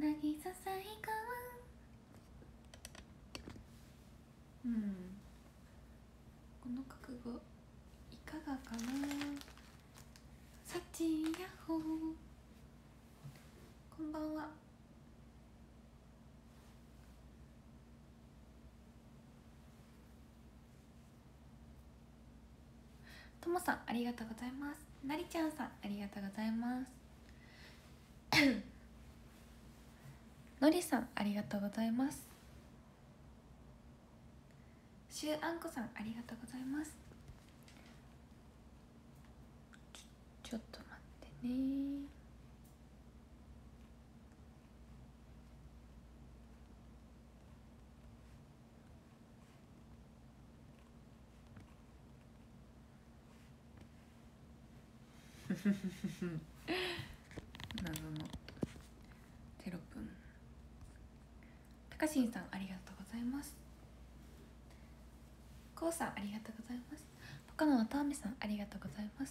渚最高。この覚悟いかがかな。サチヤッホー、こんばんは。ともさんありがとうございます。なりちゃんさんありがとうございます。のりさんありがとうございます。しゅうあんこさんありがとうございます。ちょっと待ってね。謎のテロップン。たかしんさんありがとうございます。こうさんありがとうございます。他のわたあめさんありがとうございます。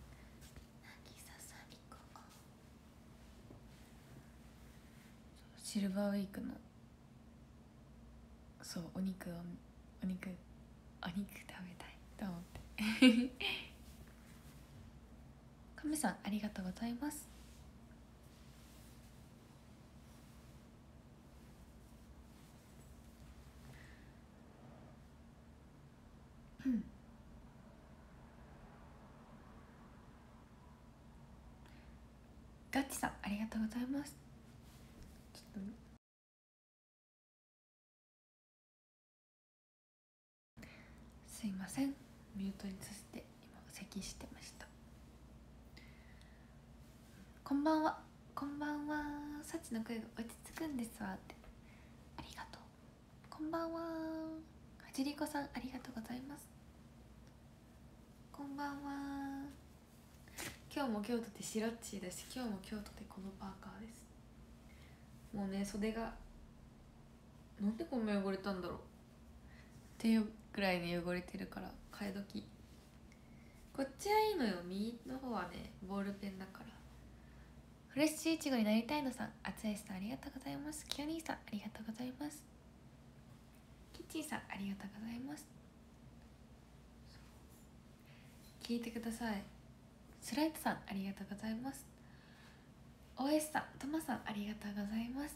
シルバーウィークのそうお肉食べたいと思ってカメさんありがとうございます。ガッチさんありがとうございます。ちょっとすいません、ミュートにさせて今咳してました。こんばんは、こんばんは。サチの声が落ち着くんですわって、ありがとう。こんばんは。はじりこさんありがとうございます。こんばんは。今日も京都で白っちだし、今日も京都でこのパーカーです。もうね、袖がなんでこんな汚れたんだろうっていうぐらいに汚れてるから替え時。こっちはいいのよ、右の方はねボールペンだから。フレッシュイチゴになりたいのさん、あつえさんありがとうございます。きよにーさんありがとうございます。キッチンさんありがとうございます。聞いてください。スライトさんありがとうございます。 OS さん、トマさんありがとうございます。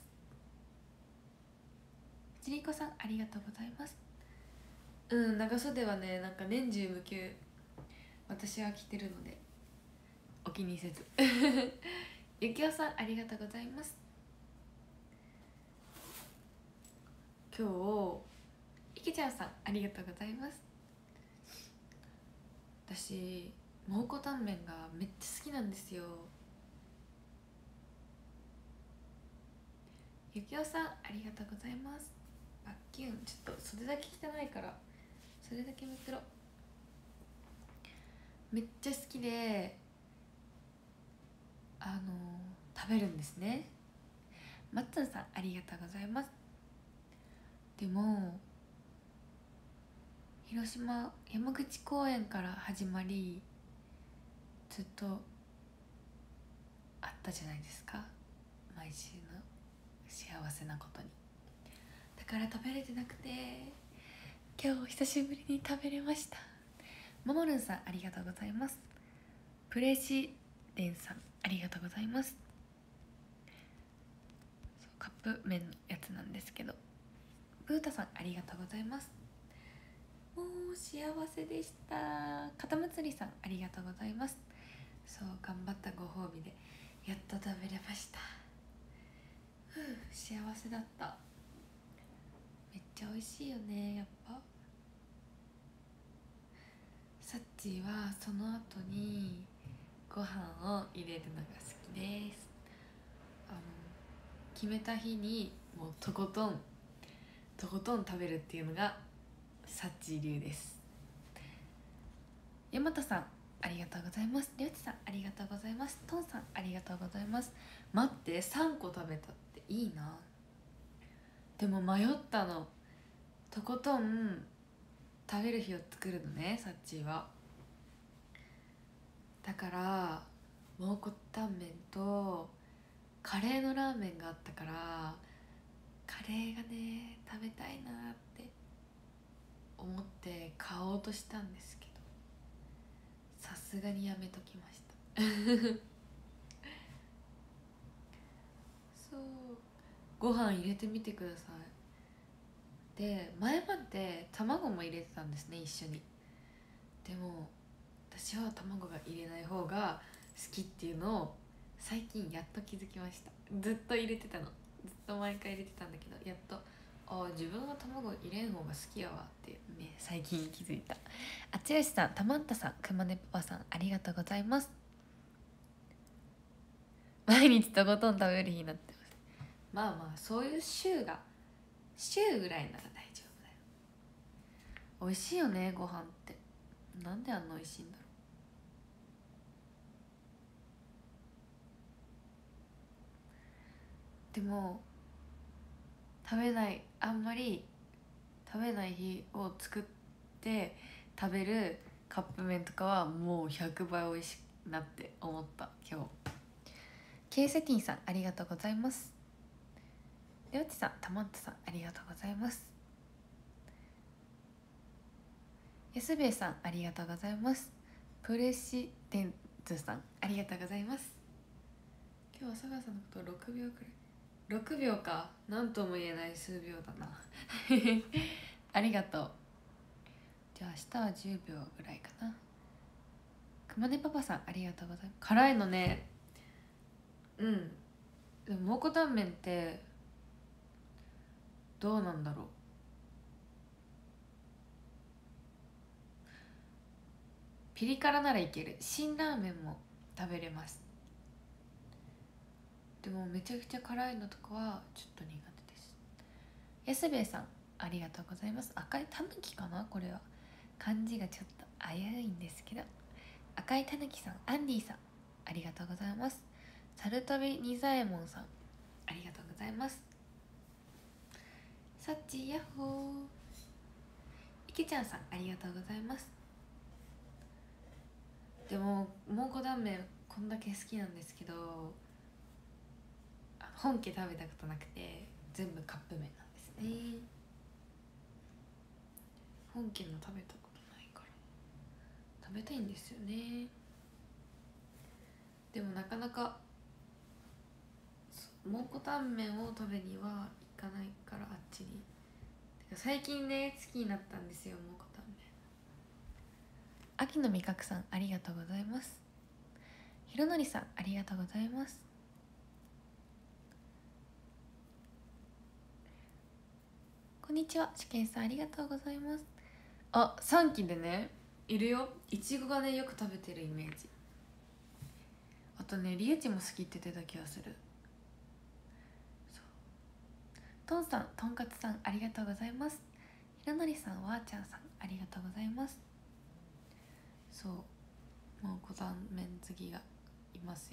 ジリコさんありがとうございます。長袖はね、なんか年中無休私は着てるのでお気にせずゆきおさんありがとうございます。今日いけちゃんさんありがとうございます。私蒙古タンメンがめっちゃ好きなんですよ。ゆきおさんありがとうございます。バッキュン、ちょっと袖だけ汚いからそれだけめくろ。めっちゃ好きで食べるんですね。マッツンさんありがとうございます。でも広島山口公園から始まりずっとあったじゃないですか、毎週の幸せなことに。だから食べれてなくて今日久しぶりに食べれました。ももるんさんありがとうございます。プレシデンさんありがとうございます。カップ麺のやつなんですけど、ブータさんありがとうございます。もう幸せでした。かたむつりさんありがとうございます。そう頑張ったご褒美でやっと食べれました。幸せだった。めっちゃ美味しいよね。やっぱサッチーはその後にご飯を入れるのが好きです。決めた日にもうとことん食べるっていうのがサッチー流です。山田さんありがとうございます。りょうちさんありがとうございます。トンさんありがとうございます。待って、3個食べたっていいな。でも迷ったの。とことん食べる日を作るのね、サッチーは。だから蒙古タンメンとカレーのラーメンがあったから、カレーがね食べたいなって思って買おうとしたんですけど、さすがにやめときましたそう、ご飯入れてみてください。で前まで卵も入れてたんですね、一緒に。でも私は卵が入れない方が好きっていうのを最近やっと気づきました。ずっと入れてたの、ずっと毎回入れてたんだけど、やっと自分は卵入れん方が好きやわってね、最近気づいた。あつよしさん、たまんたさん、くまねパパさん、ありがとうございます。毎日とことん食べる日になってます。まあまあそういう週ぐらいなら大丈夫だよ。美味しいよね、ご飯って。なんであんな美味しいんだろう。でもあんまり食べない日を作って食べるカップ麺とかはもう100倍美味しいなって思った今日。ケイセティンさん、ありがとうございます。りょうちさん、たまんとさん、ありがとうございます。やすべいさん、ありがとうございます。プレシデンツさん、ありがとうございます。今日は佐賀さんのこと6秒くらい、6秒か、なんとも言えない数秒だなありがとう。じゃあ明日は10秒ぐらいかな。くまねパパさん、ありがとうございます。辛いのね。うん。でも蒙古タンメンってどうなんだろう。ピリ辛ならいける。辛ラーメンも食べれます。でもめちゃくちゃ辛いのとかはちょっと苦手です。安兵衛さん、ありがとうございます。赤いたぬきかな、これは。漢字がちょっと危ういんですけど。赤いたぬきさん、アンディさん、ありがとうございます。サルトビニザエモンさん、ありがとうございます。サッチヤッホー。いけちゃんさん、ありがとうございます。でも蒙古タンメンこんだけ好きなんですけど、本家食べたことなくて全部カップ麺なんですね。本家の食べたことないから食べたいんですよね。でもなかなか蒙古タンメンを食べには行かないから、あっちに。てか最近ね好きになったんですよ、蒙古タンメン。秋の味覚さん、ありがとうございます。ひろのりさん、ありがとうございます。こんにちは、しけんさん、ありがとうございます。あ、3期でねいるよ。いちごがねよく食べてるイメージ。あとね、リュウチも好きって言ってた気がする。トンさん、とんかつさん、ありがとうございます。ひろのりさん、わーちゃんさん、ありがとうございます。そう、もうご断面好きがいますよ。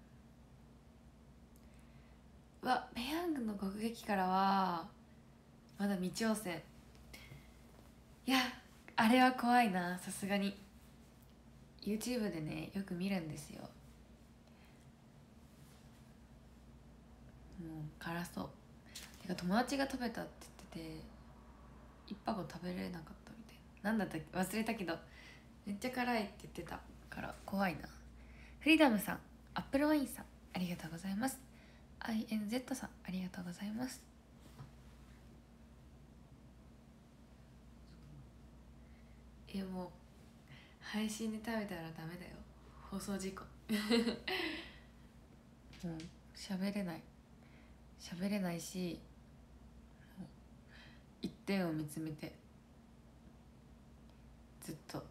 ペヤングの国劇からはまだ未挑戦。いや、あれは怖いな、さすがに。 YouTube でねよく見るんですよ。もう辛そう。てか友達が食べたって言ってて一箱食べれなかったみたいな。なんだったっけ忘れたけど、めっちゃ辛いって言ってたから怖いな。フリーダムさん、アップルワインさん、ありがとうございます。 INZ さん、ありがとうございます。もう配信で食べたらダメだよ、放送事故もう喋れないし、一点を見つめてずっと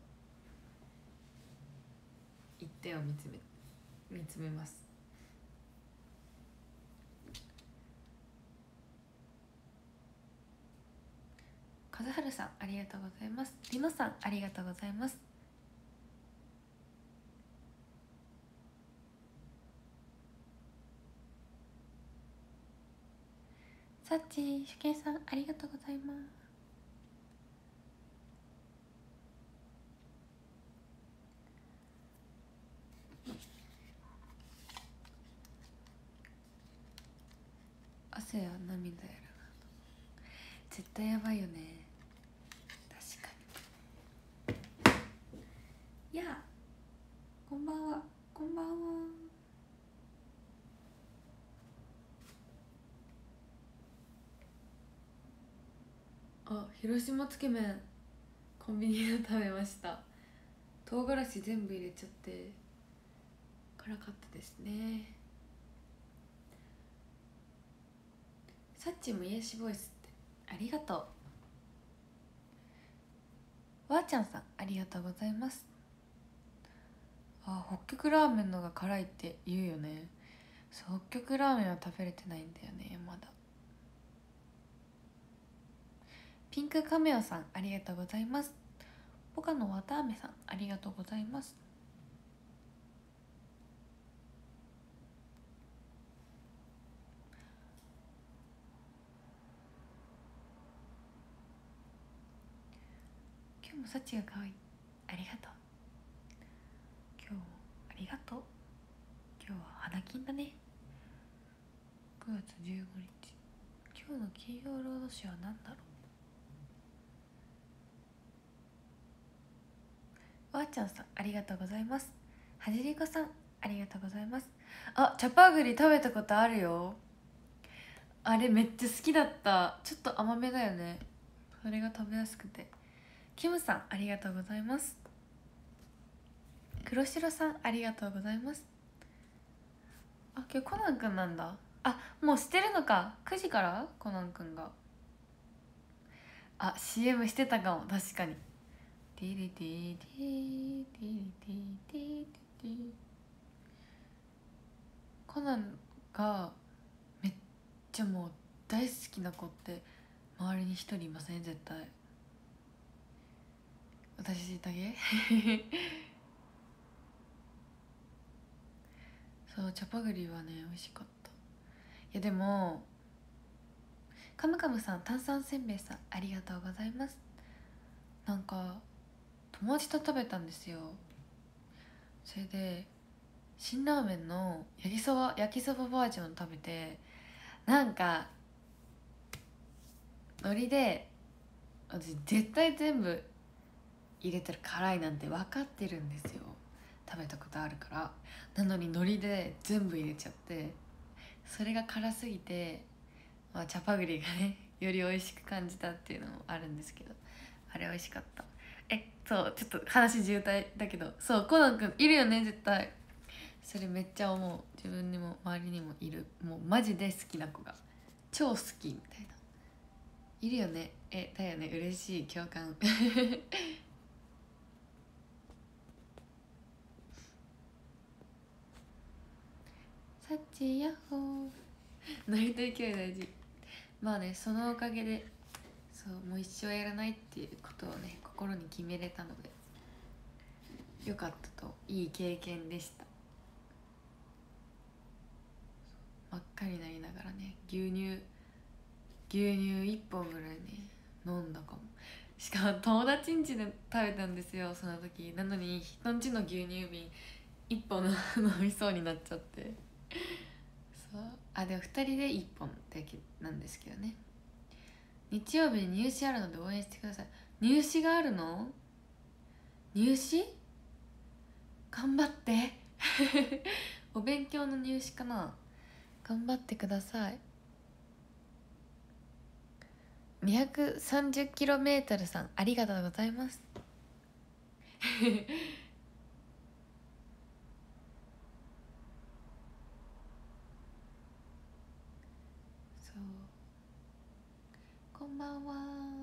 一点を見つめます。和春さん、ありがとうございます。りのさん、ありがとうございます。さっち、しゅけいさん、ありがとうございます。 汗や涙やらな絶対やばいよね。確かに。やあ、こんばんは。こんばんは。あ、広島つけ麺コンビニで食べました。唐辛子全部入れちゃって辛かったですね。さっちも癒しボイスってありがとう。わーちゃんさんありがとうございます。あ、北極ラーメンのが辛いって言うよね。そう、北極ラーメンは食べれてないんだよねまだ。ピンクカメオさんありがとうございます。ポカのわたあめさんありがとうございます。今日もサチが可愛い。ありがとう。今日もありがとう。今日は花金だね。9月15日。今日の金曜ロードショーは何だろう。わーちゃんさんありがとうございます。はじりこさんありがとうございます。あ、チャパグリ食べたことあるよ。あれめっちゃ好きだった。ちょっと甘めだよね。それが食べやすくて。キムさんありがとうございます。黒白さんありがとうございます。あ、今日コナンくんなんだ。あ、もうしてるのか。9時からコナンくんが。あ、CM してたかも。確かに。ティリティティティティティティ。コナンがめっちゃもう大好きな子って周りに一人いません？絶対私だけそう、チャパグリはね美味しかった。いやでもカムカムさん、炭酸せんべいさんありがとうございます。なんか友達と食べたんですよ。それで辛ラーメンの焼きそばバージョン食べて、なんか海苔で私絶対全部入れたら辛いなんて分かってるんですよ。食べたことあるから。なのに海苔で全部入れちゃって、それが辛すぎて、まあ、チャパグリがねより美味しく感じたっていうのもあるんですけど、あれ美味しかった。そう、ちょっと話渋滞だけど、そう、コナンくんいるよね絶対。それめっちゃ思う。自分にも周りにもいる。もうマジで好きな子が超好きみたいな、いるよね。だよね、嬉しい、共感サッチヤッホーノリと勢い大事。まあね、そのおかげでそうもう一生やらないっていうことをね心に決めれたのでよかったと。いい経験でした。真っ赤になりながらね、牛乳1本ぐらいね飲んだかも。しかも友達ん家で食べたんですよその時。なのに人ん家の牛乳瓶1本飲みそうになっちゃって。そう、あ、でも2人で1本だけなんですけどね。日曜日に入試あるので応援してください。入試があるの？入試頑張ってお勉強の入試かな。頑張ってください。230km さんありがとうございますそう、こんばんは。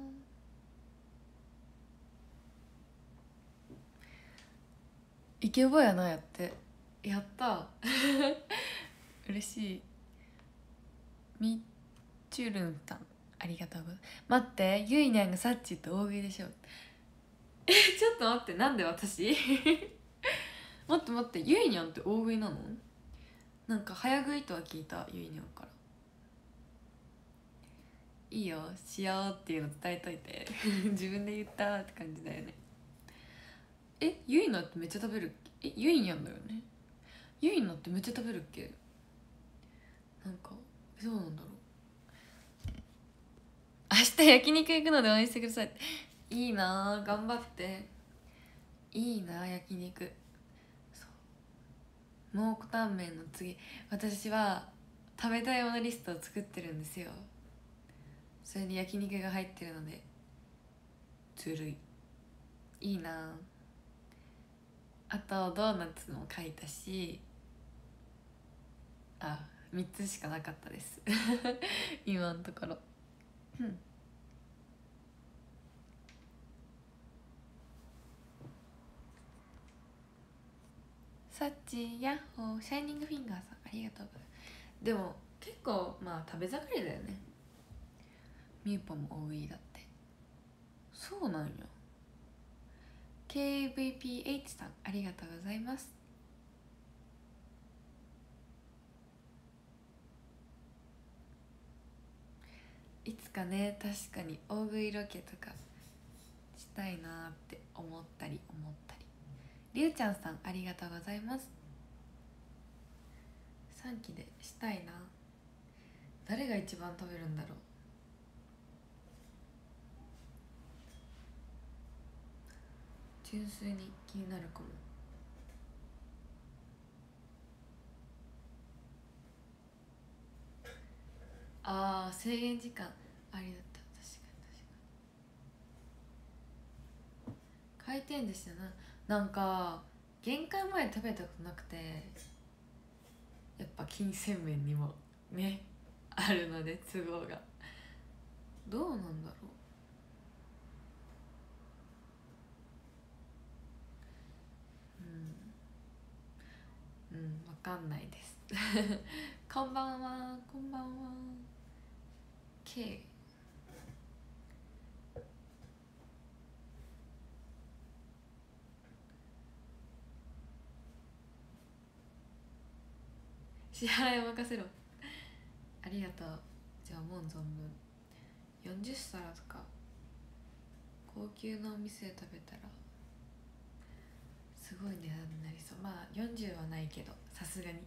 イケボやな。やってやった嬉しい。みっちゅるんさんありがとうございます。待って、ゆいにゃんがさっちって大食いでしょ。ちょっと待って、なんで私待って待って、ゆいにゃんって大食いなの？なんか早食いとは聞いた、ゆいにゃんから。いいよ、しようっていうの伝えといて自分で言ったって感じだよね。ゆいなってめっちゃ食べるっけ？ゆいにゃんだよね。ゆいなってめっちゃ食べるっけ？なんかそうなんだろう。 日焼肉行くので応援してください。いいな、頑張って。いいな、焼肉。蒙古タンメンの次、私は食べたいものリストを作ってるんですよ。それに焼肉が入ってるのでずるい。いいな。あとドーナツも書いたし、あ、3つしかなかったです今のところ。サッチヤッホー、シャイニングフィンガーさんありがとうございます。でも結構まあ食べ盛りだよね。ミューポも多いだって。そうなんよ。 KVPH さんありがとうございます。いつかね、確かに大食いロケとかしたいなって思ったり。りゅうちゃんさんありがとうございます。3期でしたいな。誰が一番食べるんだろう。純粋に気になるかも。あー、制限時間ありだった。確かに回転寿司だな。なんか限界まで食べたことなくて、やっぱ金銭面にもねあるので都合が。どうなんだろう。わかんないですこんばんは、こんばんは。 K 支払いを任せろ。ありがとう。じゃあもう存分40皿とか高級なお店で食べたらすごい値段になりそう。まあ40はないけどさすがに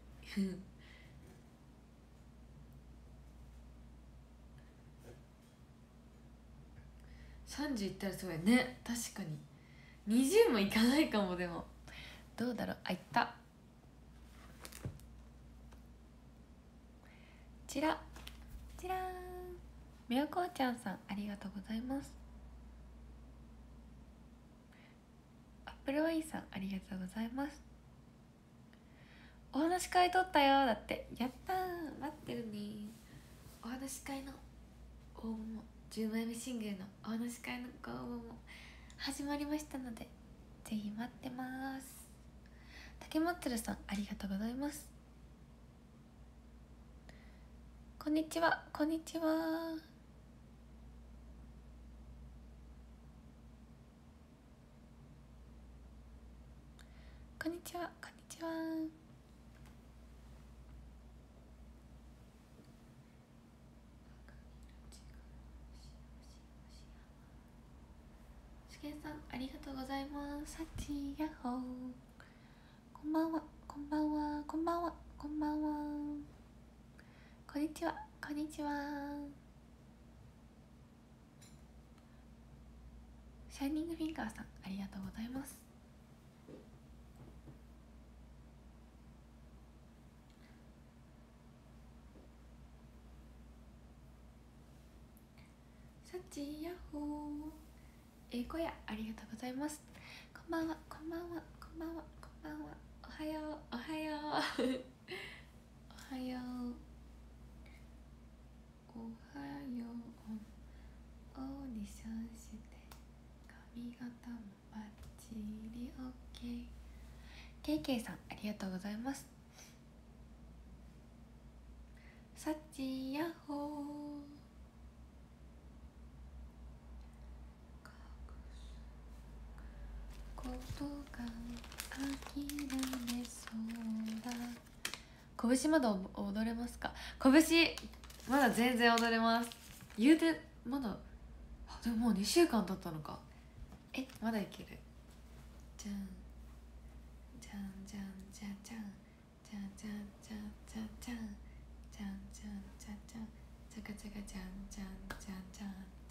30いったらすごいね。確かに20もいかないかも。でもどうだろう。あ、いった。ちらちらーん、みよこちゃんさんありがとうございます。アップルワインさんありがとうございます。お話し会取ったよだって。やったー、待ってるね。お話し会の応募も10枚目シングルのお話し会のご応募も始まりましたので、ぜひ待ってます。竹まつるさんありがとうございます。こんにちは、こんにちは。こんにちは、こんにちは。しげさんありがとうございます。サッチヤッホー、こんばんは、こんばんは、こんばんは、こんばんは。こんにちは、こんにちは。シャイニングフィンガーさんありがとうございます。サッチヤッホー、小屋ありがとうございます。こんばんは、こんばんは、こんばんは、こんばんは。おはよう、おはようおはよう、おはよう。オーディションして髪型もバッチリオッケー。ケイケイさんありがとうございます。サッチヤッホー、ことが諦めそうだ。拳まだ踊れますか。拳まだ全然踊れます。言うてまだ、あ、でももう2週間経ったのか。まだいける。じゃんじゃんじゃんじゃんじゃんじゃんじゃんじゃんじゃんじゃんじゃんじゃんじゃんじゃんじゃかじゃかじゃんじゃんじゃんじゃん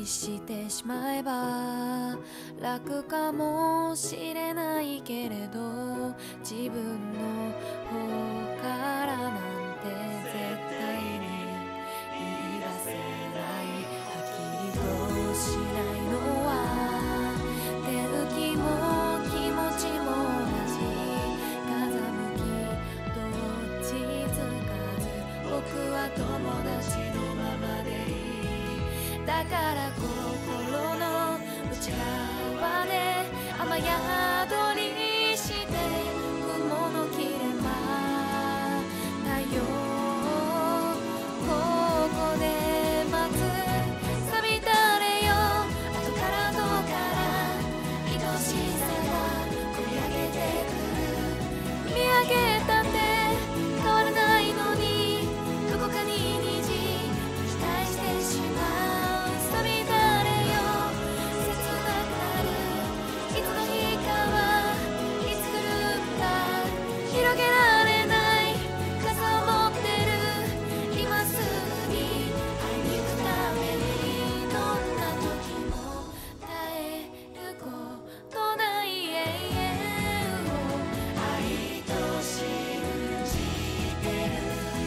にしてしまえば楽かもしれないけれど、自分の方からなんて絶対に言い出せない。はっきりとしないのは手抜きも気持ちも同じ。風向きどっちつかず、僕は友達のままでいい。だから心の内側で雨宿りして雲の切れ間太陽、ここで待つ。錆びたれよ後から後から愛しさが込み上げてくる。見上げたって変わらないのに、どこかに虹期待してしまう。錆びたれよ切なくなる。いつの日かはいつ来るんだ。広げられない傘を持ってる。今すぐに会いに行くために、どんな時も耐えることない永遠を愛と信じてる。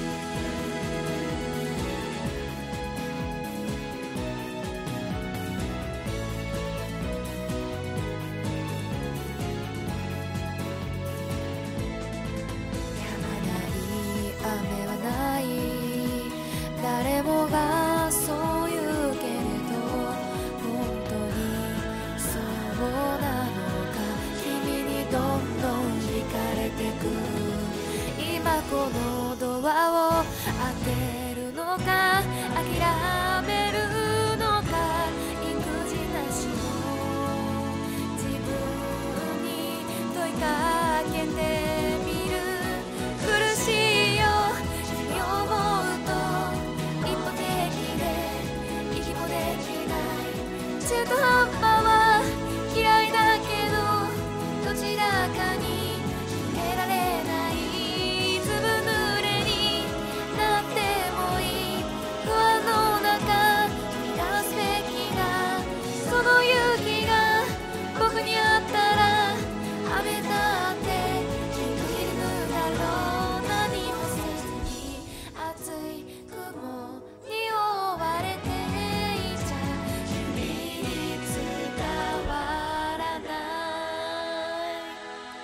止まない雨はない、誰もがそう言うけれど、本当にそうなのか。君にどんどん惹かれてく。今このドアを当てるのか諦めるのか、育児なしの自分に問いかけてみる。苦しいよ君を思うと、一歩的で息もできない。中途半端は嫌いだけど、どちらかに決められない。ずぶ濡れになってもいい。不安の中飛び出すべきだ。その勇気が僕にあったら雨だってきっといるだろう。何もせずに熱い雲に覆われていちゃ君に伝わらない。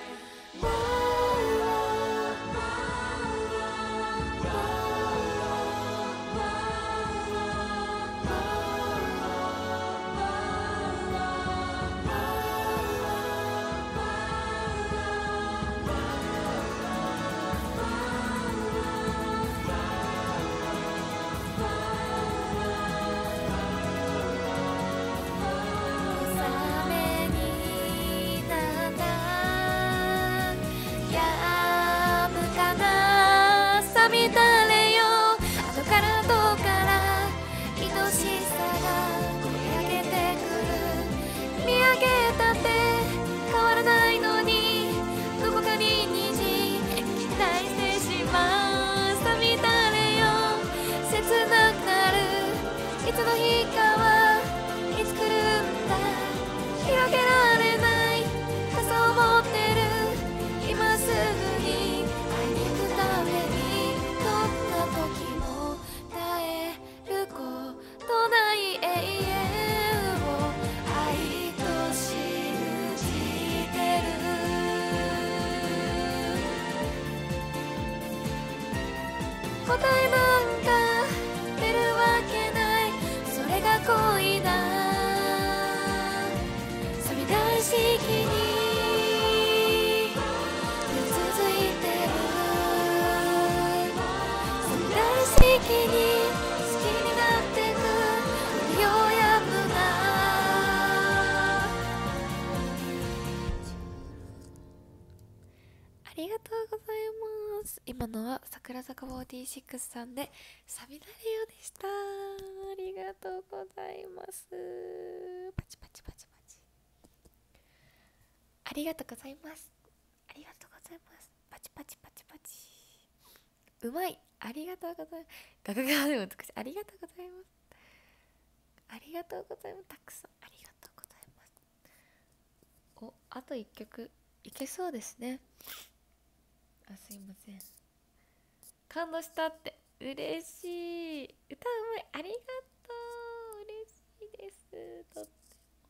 小雨になんだやむかな。錆びたれよ後から後から愛しさが込み上げてくる。見上げたって変わらないのに、どこかに虹期待してしまう。錆びたれよ切なくなる。いつの日かはいつ来るんだ。広げられない傘を持ってる。今すぐに会いに行くために、どんな時も耐えることない永遠を愛と信じてる。答えなんか出るわけない、それが恋だ。錆びた意識に降り続いてる。錆びた意識に好きになってくようやくな。ありがとうございます。今のは桜坂46さんで錆びたれよでした。ありがとうございます。パチパチパチパチ。ありがとうございます。ありがとうございます。パチパチパチパチ。うまい。ありがとうございます。ガガガでも美しい。ありがとうございます。 ありがとうございます。たくさんありがとうございます。お、あと1曲いけそうですね。あ、すいません、感動したって。嬉しい。歌うまい、ありがとう。嬉しいです。とって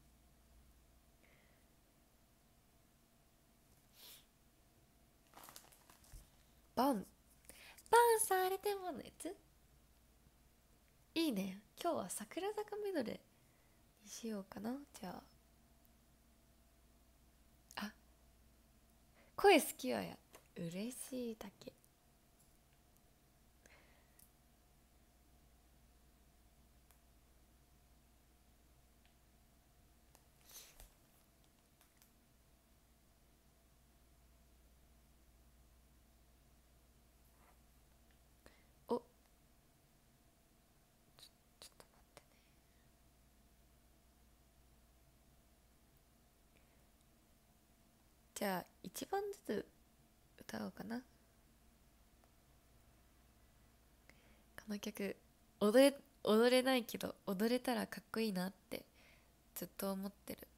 バンされても熱いいね。今日は桜坂メドレーにしようかな。じゃあ、声好きわや。嬉しいだけ。お、ちょっと待ってね。じゃあ一番ずつ歌おうかな。この曲踊れないけど踊れたらかっこいいなってずっと思ってる。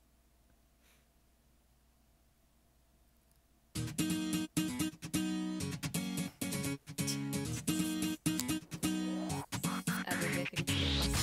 あ、全然振り付けます。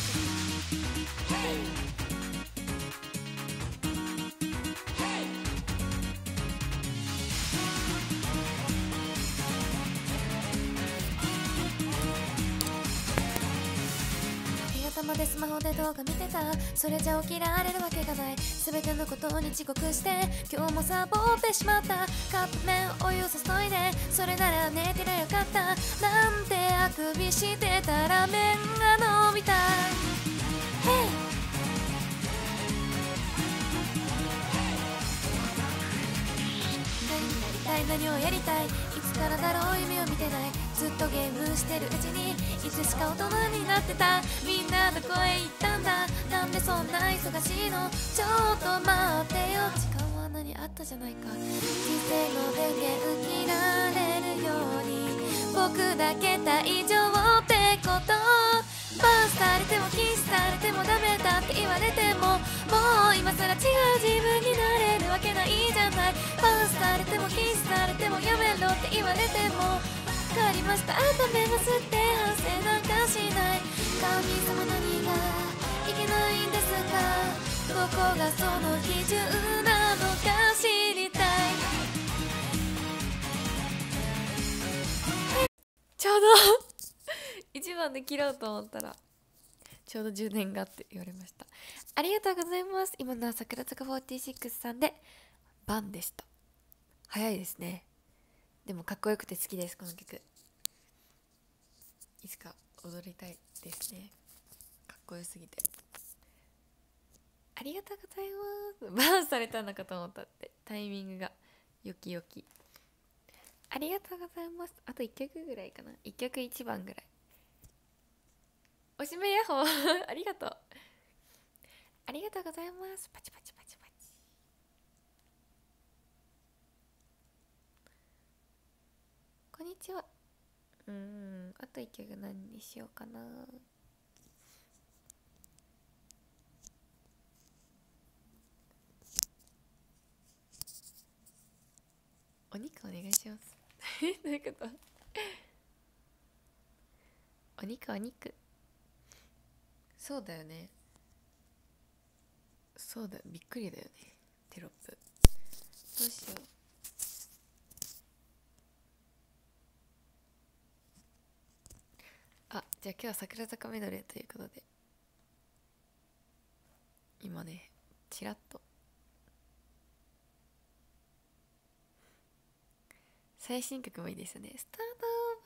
頭でスマホで動画見てた。それじゃ起きられるわけがない。全てのことに遅刻して今日もサボってしまった。カップ麺お湯注いで、それなら寝てりゃよかった。なんてあくびしてたら麺が伸びた。Hey!何をやりたい、いつからだろう夢を見てない。ずっとゲームしてるうちにいつしか大人になってた。みんなどこへ行ったんだ、なんでそんな忙しいの。ちょっと待ってよ、時間は何あったじゃないか。人生の電源切られるように僕だけ大丈夫ってこと。バンされてもキスされてもダメだって言われても、もう今更違う自分になれるわけないじゃない。バンされてもキスされてもやめろって言われても、分かりました、あんた目を吸って反省なんかしない。神様何がいけないんですか、どこがその基準なのか知りたい。ちょうど1番で切ろうと思ったらちょうど10年がって言われました。ありがとうございます。今のは桜坂46さんでバンでした。早いですね。でもかっこよくて好きです。この曲いつか踊りたいですね。かっこよすぎて。ありがとうございます。バンされたのかと思ったって。タイミングがよきよき。ありがとうございます。あと1曲ぐらいかな。1曲1番ぐらい。おしめヤッホーありがとう。ありがとうございます。パチパチパチパチ。こんにちは。あと1曲何にしようかな。お肉お願いしますどういうことお肉お肉。そうだよね。そうだよ、びっくりだよね。テロップどうしよう。あ、じゃあ今日は桜坂メドレーということで、今ねチラッと最新曲もいいですよね。スタート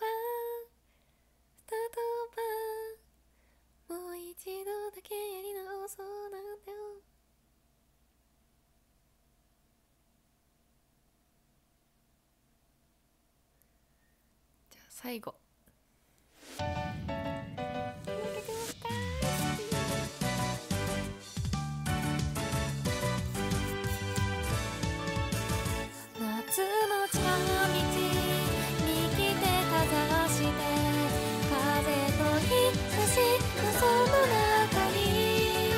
バーもう一度だけやり直そうなんだよ。じゃあ最後夏の近道右手かざして風と日差しのその中に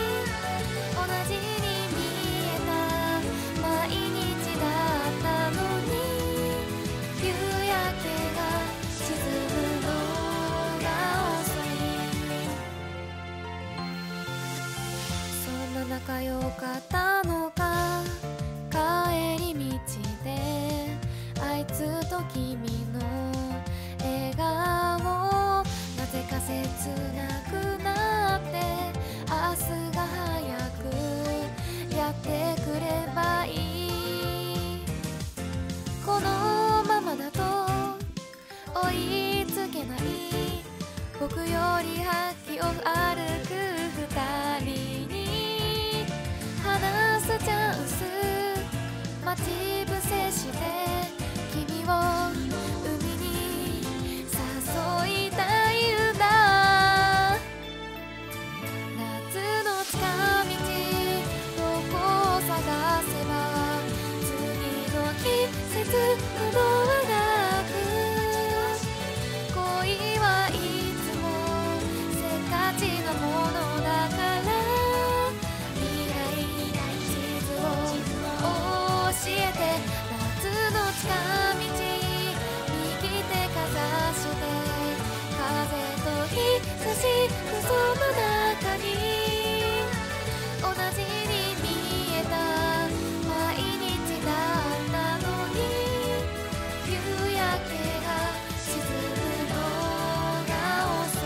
仲良かったのか、帰り道であいつと君の笑顔、なぜか切なくなって、明日が早くやってくればいい。このままだと追いつけない、僕より先を歩く二人に話すチャンス待ち伏せして、君を海に誘いたいんだ。夏の近道どこを探せば、次の季節のドアが開く。恋はいつもせっかちなものだから、未来地図を教えて。夏の近道右手かざして、風と日差しその中に同じに見えた毎日だったのに、夕焼けが沈むのが遅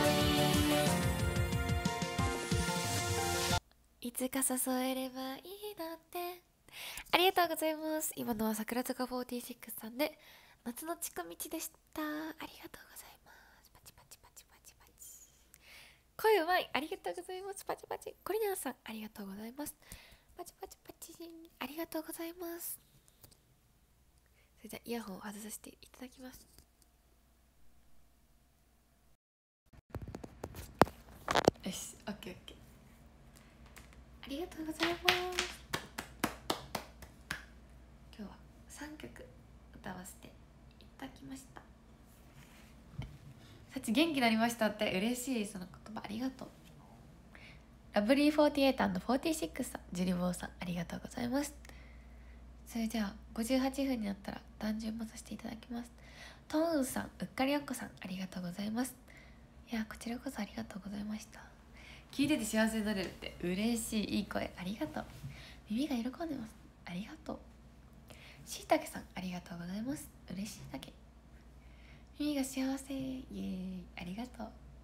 い。いつか誘えればいいなって。ありがとうございます。今のは桜坂46さんで夏の近道でした。ありがとうございます。パチパチパチパチパチ。声うまい。ありがとうございます。パチパチ。コリナーさんありがとうございます。パチパチパチ。ありがとうございます。それじゃあイヤホンを外させていただきます。よし、オッケーオッケー。ありがとうございます。今日は3曲歌わせていただきました。さち元気になりましたって嬉しい。その言葉ありがとう。ラブリー48&46さん、ジュリボーさんありがとうございます。それじゃあ58分になったら断順もさせていただきます。トーンさん、うっかりあっこさんありがとうございます。いやこちらこそありがとうございました。聞いてて幸せになれるって嬉しい。いい声ありがとう。耳が喜んでます。ありがとう。しいたけさんありがとうございます。嬉しいだけ。耳が幸せイエーイありがとう。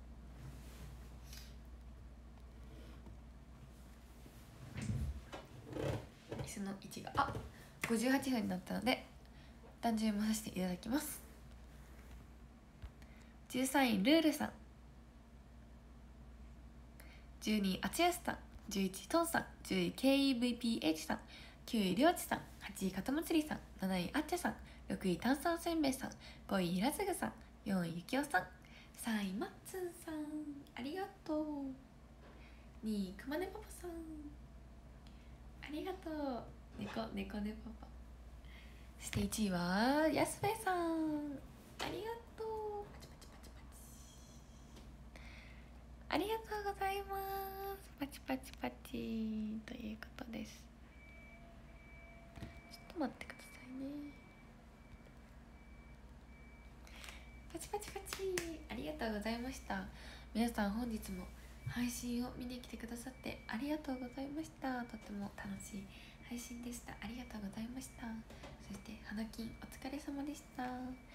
椅子の位置が58分になったので断順もさせていただきます。13位ルールさん、12位あつやすさん、11位トンさん、10位 KEVPH さん、9位りょうちさん、8位かたまつりさん、7位あっちゃさん、6位炭酸せんべいさん、5位らずぐさん、4位ゆきおさん、3位まっつんさんありがとう。2位くまねパパさんありがとう。猫ねパパ。そして1位はやすべさんありがとう。パチパチパチパチ。ありがとうございます。パチパチパチということです。ちょっと待ってくださいね。パチパチパチ。ありがとうございました。皆さん本日も配信を見に来てくださってありがとうございました。とても楽しい配信でした。ありがとうございました。そして花金お疲れ様でした。好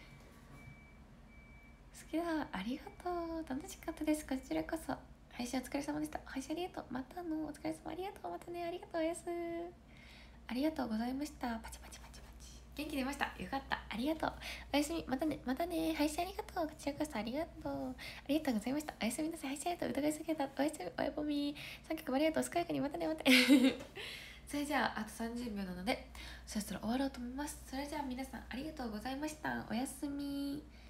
きだ。ありがとう。楽しかったです。こちらこそ。配信お疲れ様でした。配信ありがとう。またのお疲れ様。ありがとう。またね。ありがとう。おやす。ありがとうございました。パチパチパチパチ。元気出ました。よかった。ありがとう。おやすみ。またね。またね。配信ありがとう。こちらこそありがとう。ありがとうございました。おやすみなさい。配信ありがとう。疑いすぎた。おやすみ。おやぼみ。3曲もありがとう。健やかに。またね。またね。それじゃああと30秒なのでそろそろ終わろうと思います。それじゃあ皆さんありがとうございました。おやすみ。